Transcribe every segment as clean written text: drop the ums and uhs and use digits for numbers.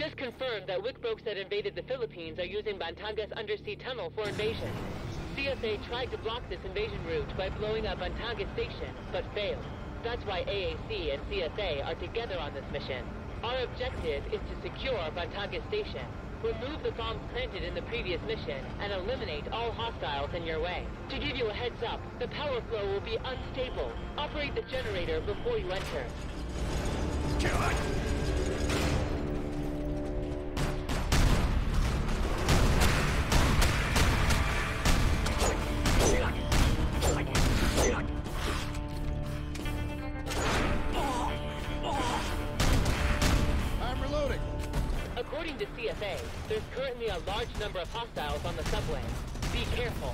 Just confirmed that Wickbrokes that invaded the Philippines are using Bantanga's undersea tunnel for invasion. CSA tried to block this invasion route by blowing up Bantanga Station, but failed. That's why AAC and CSA are together on this mission. Our objective is to secure Bantanga Station, remove the bombs planted in the previous mission, and eliminate all hostiles in your way. To give you a heads up, the power flow will be unstable. Operate the generator before you enter. Kill it! According to CSA, there's currently a large number of hostiles on the subway. Be careful.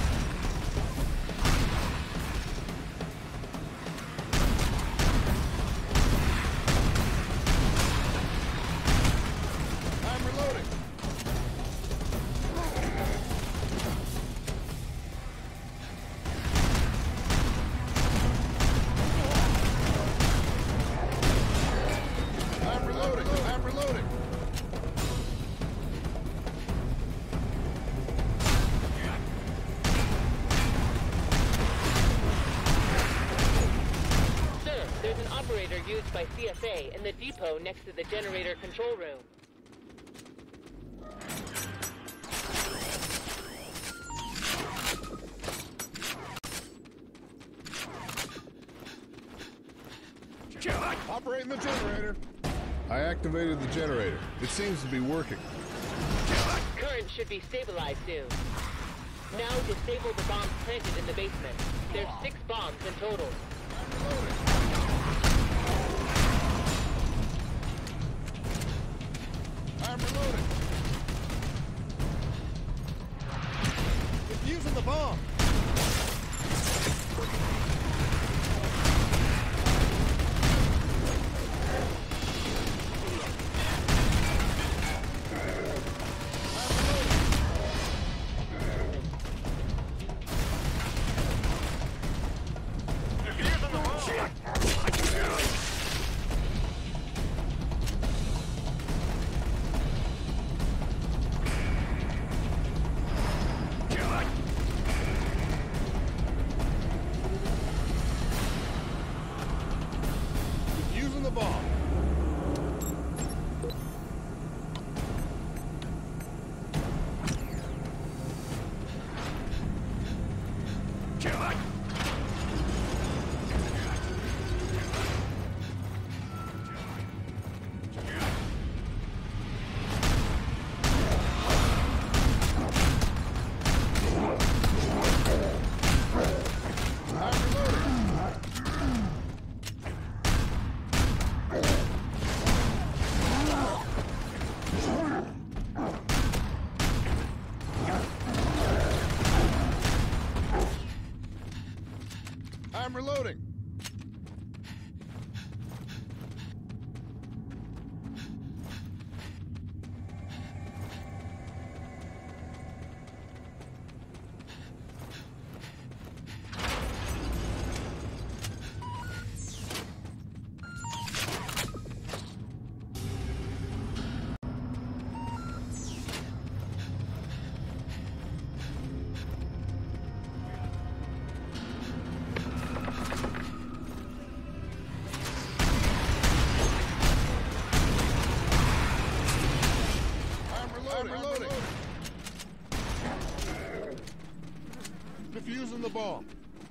I'm reloading. I'm reloading. I'm reloading. Used by CSA in the depot next to the generator control room. Operating the generator. I activated the generator. It seems to be working. Current should be stabilized soon. Now disable the bombs planted in the basement. There's 6 bombs in total. I'm reloading. Defusing the bomb. The bomb. Kill it. I'm reloading. Defusing the bomb.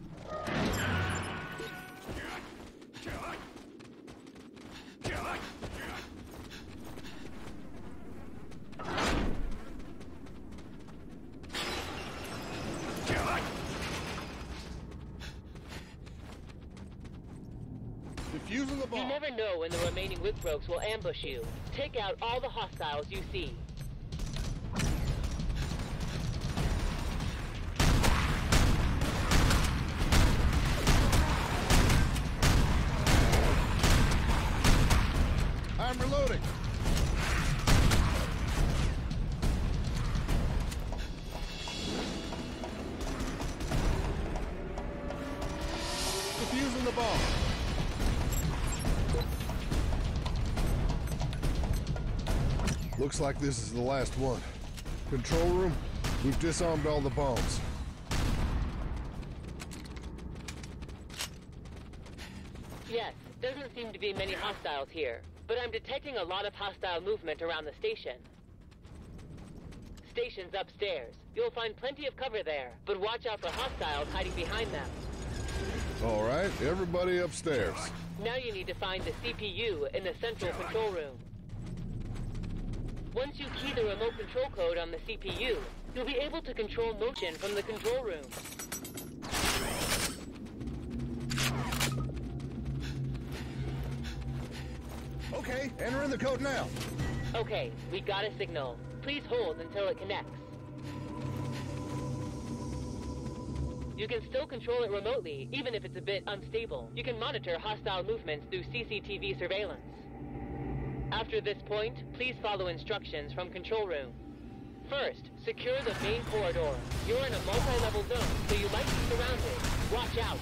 Defusing the bomb. You never know when the remaining Wickbrokes will ambush you. Take out all the hostiles you see. I'm reloading. Defusing the bomb. Looks like this is the last one. Control room, we've disarmed all the bombs. Yes, doesn't seem to be many hostiles here, but I'm detecting a lot of hostile movement around the station. Station's upstairs. You'll find plenty of cover there, but watch out for hostiles hiding behind them. All right, everybody upstairs. Now you need to find the CPU in the central control room. Once you key the remote control code on the CPU, you'll be able to control motion from the control room. Okay, enter in the code now. Okay, we got a signal. Please hold until it connects. You can still control it remotely, even if it's a bit unstable. You can monitor hostile movements through CCTV surveillance. After this point, please follow instructions from control room. First, secure the main corridor. You're in a multi-level zone, so you might be surrounded. Watch out!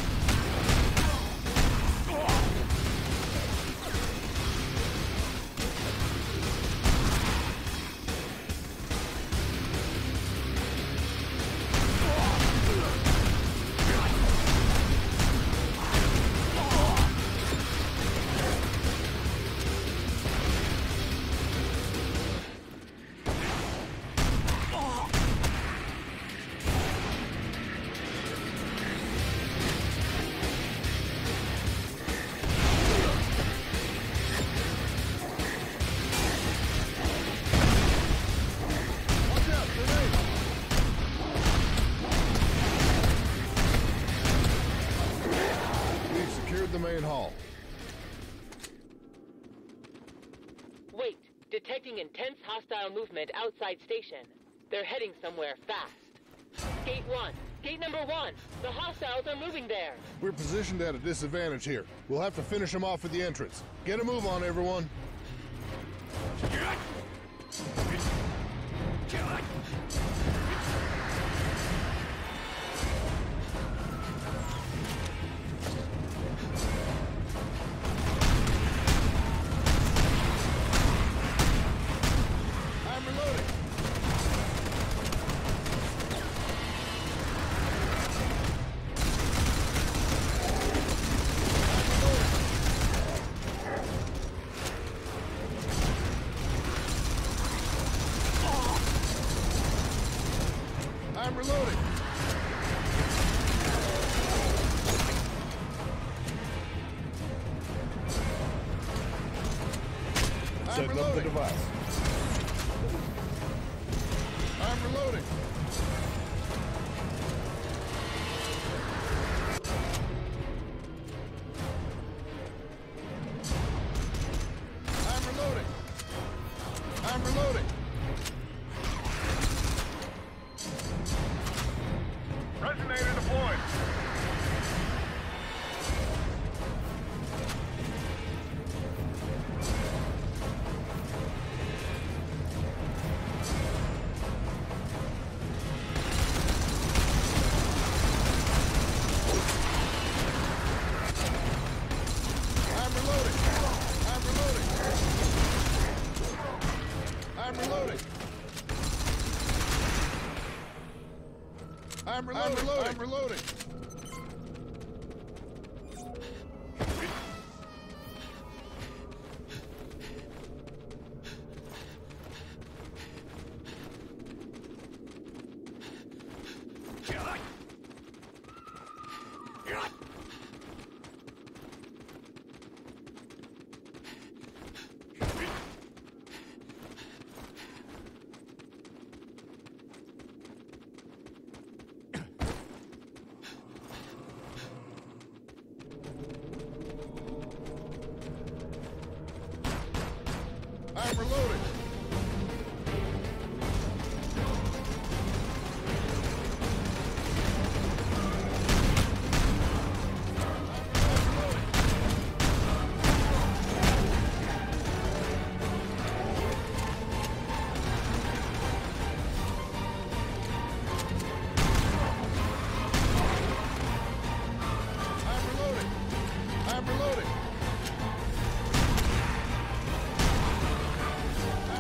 The main hall. Wait, detecting intense hostile movement outside station. They're heading somewhere fast. Gate 1. Gate number 1. The hostiles are moving there. We're positioned at a disadvantage here. We'll have to finish them off at the entrance. Get a move on, everyone. I'm reloading. Setting up the device. I'm reloading. I'm reloading. I'm reloading. Resonator deployed. I'm reloading. I'm reloading. I'm reloading. I'm reloading. I'm reloading.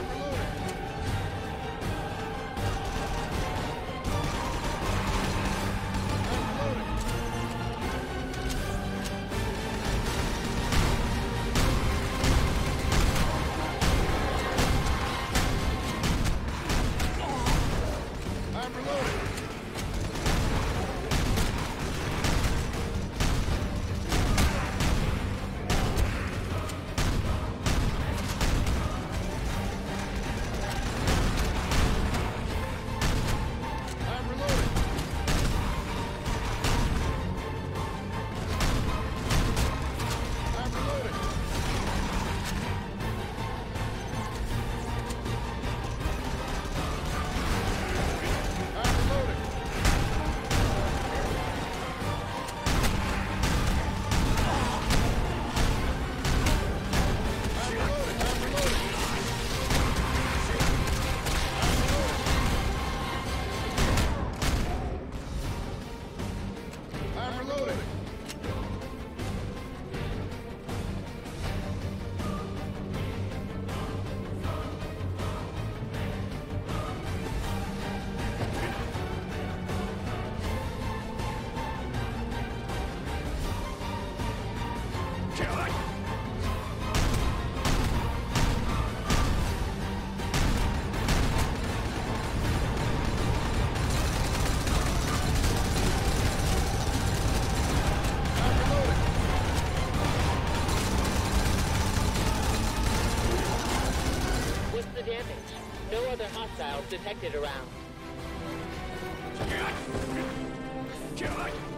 No other hostiles detected around.